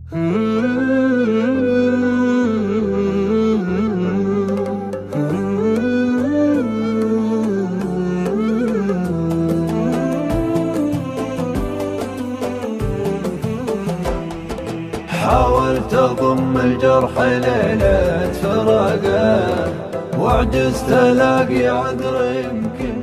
حاولت أضم الجرح ليلة فراقه، وعجزت ألاقي عذر يمكن